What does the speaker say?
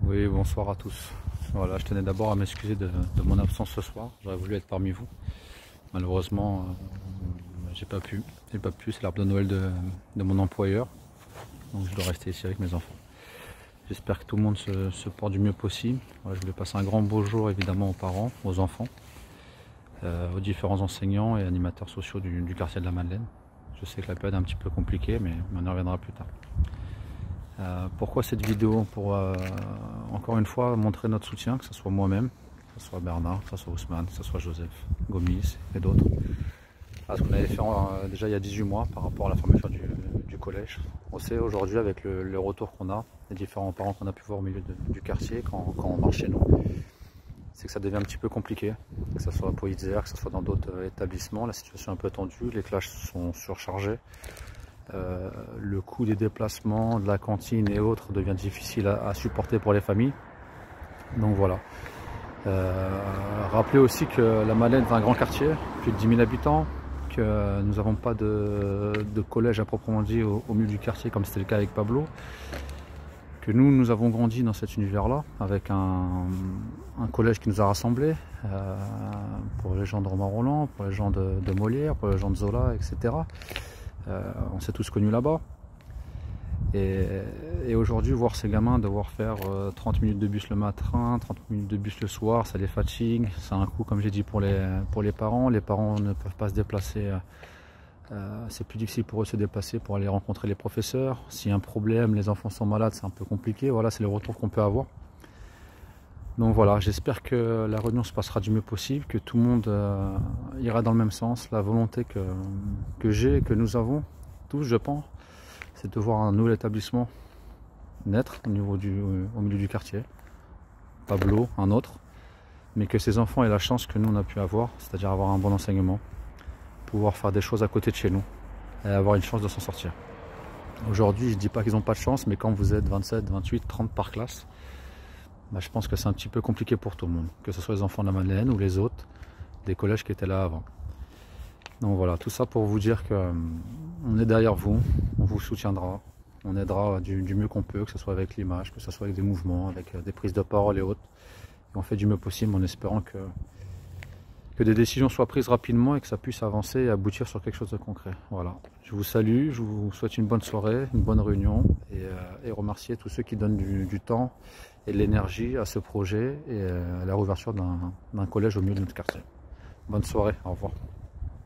Oui, bonsoir à tous. Voilà, je tenais d'abord à m'excuser de mon absence ce soir. J'aurais voulu être parmi vous. Malheureusement, j'ai pas pu. C'est l'arbre de Noël de mon employeur. Donc je dois rester ici avec mes enfants. J'espère que tout le monde se porte du mieux possible. Voilà, je voulais passer un grand beau jour évidemment aux parents, aux enfants, aux différents enseignants et animateurs sociaux du quartier de la Madeleine. Je sais que la période est un petit peu compliquée, mais on y reviendra plus tard. Pourquoi cette vidéo? Pour encore une fois montrer notre soutien, que ce soit moi-même, que ce soit Bernard, que ce soit Ousmane, que ce soit Joseph, Gomis et d'autres. Ce qu'on avait fait déjà il y a 18 mois par rapport à la fermeture du collège. On sait aujourd'hui avec le retour qu'on a, les différents parents qu'on a pu voir au milieu du quartier quand on marche chez nous, c'est que ça devient un petit peu compliqué, que ce soit à Poïtzer, que ce soit dans d'autres établissements. La situation est un peu tendue, les classes sont surchargées. Le coût des déplacements, de la cantine et autres devient difficile à supporter pour les familles. Donc voilà. Rappelez aussi que la Madeleine est un grand quartier, plus de 10 000 habitants, que nous n'avons pas de collège à proprement dit au milieu du quartier comme c'était le cas avec Pablo, que nous avons grandi dans cet univers-là avec un collège qui nous a rassemblés, pour les gens de Romain Rolland, pour les gens de Molière, pour les gens de Zola, etc. On s'est tous connus là-bas. Et aujourd'hui, voir ces gamins devoir faire 30 minutes de bus le matin, 30 minutes de bus le soir, ça les fatigue. C'est un coût, comme j'ai dit, pour les parents. Les parents ne peuvent pas se déplacer. C'est plus difficile pour eux de se déplacer pour aller rencontrer les professeurs. S'il y a un problème, les enfants sont malades, c'est un peu compliqué. Voilà, c'est le retour qu'on peut avoir. Donc voilà, j'espère que la réunion se passera du mieux possible, que tout le monde ira dans le même sens. La volonté que j'ai, que nous avons tous, je pense, c'est de voir un nouvel établissement naître au milieu du quartier. Pablo, un autre, mais que ces enfants aient la chance que nous on a pu avoir, c'est-à-dire avoir un bon enseignement, pouvoir faire des choses à côté de chez nous et avoir une chance de s'en sortir. Aujourd'hui, je ne dis pas qu'ils n'ont pas de chance, mais quand vous êtes 27, 28, 30 par classe, je pense que c'est un petit peu compliqué pour tout le monde, que ce soit les enfants de la Madeleine ou les autres des collèges qui étaient là avant. Donc voilà, tout ça pour vous dire qu'on est derrière vous, on vous soutiendra, on aidera du mieux qu'on peut, que ce soit avec l'image, que ce soit avec des mouvements, avec des prises de parole et autres. Et on fait du mieux possible en espérant que des décisions soient prises rapidement et que ça puisse avancer et aboutir sur quelque chose de concret. Voilà, je vous salue, je vous souhaite une bonne soirée, une bonne réunion et remercier tous ceux qui donnent du temps et de l'énergie à ce projet et à la réouverture d'un collège au milieu de notre quartier. Bonne soirée, au revoir.